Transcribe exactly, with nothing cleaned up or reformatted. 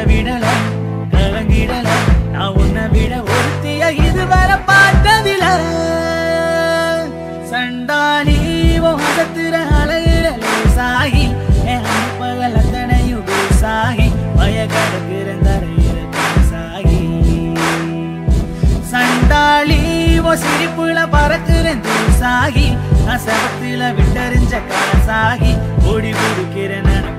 விடல கலங்கிடல நான் உன்னை விட ஒருத்திய இதுவரை பார்த்ததில சண்டாளி மதத்திர அழகிற லேசாகி என் பகல் அத்தனையும் பேசாகி பய கடக்கிற தரையிற பேசாகி சண்டாளி சிரிப்புல பறக்குறேன் தூசாகி அசபத்தில விட்டறிஞ்ச காசாகி ஓடி கொடுக்கிறேன்